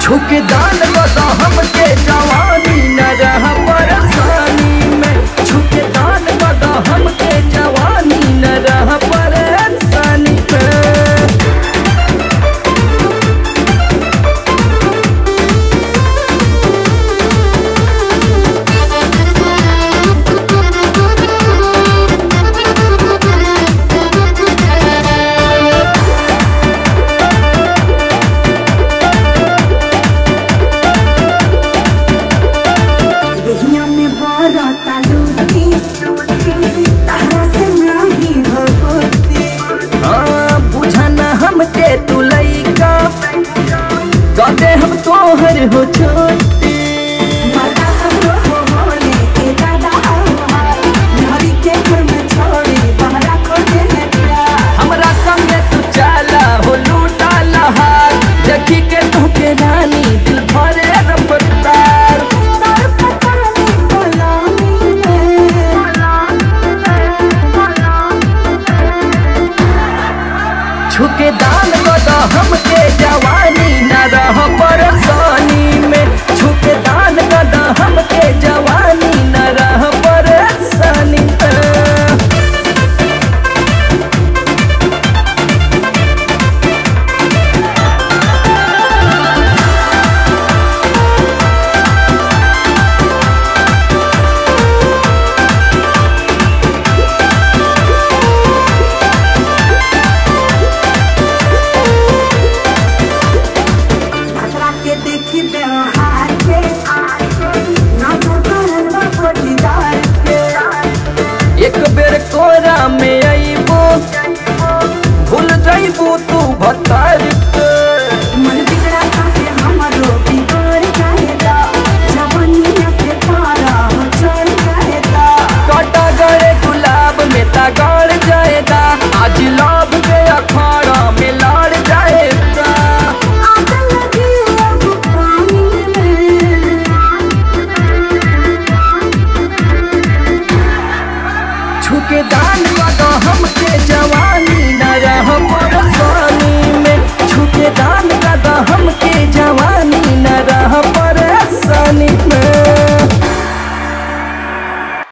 छुके दान बता हमके जवानी न रह परेशानी में, छुके दान बता हमके जवानी न रह परेशानी में। तू लइका कहते हम तोहर हो छोटी, हमरा संगे तू चला हो लूटा लहार, देखी के तुके रानी दिल भरे रफ्तार। छुके दान बता हमके जवानी न रह परेशानी में, छुके दान बता हमके जवानी न रह परेशानी में। एक बेर कोरा में आईबो भूल जाइबो तू भतार के, मन बिगड़ा काहे हमरो बिगड़ जाएगा, जवानिया के पारा हो चढ़ जाएगा। काटा गए गुलाब में तगड़ जाएगा, आज लव के अखाड़ा में लड़ जाएगा। आग लगी अब पानी में, छुके दान बता हमके जवानी न रह परेशानी में, छुके दान बता हमके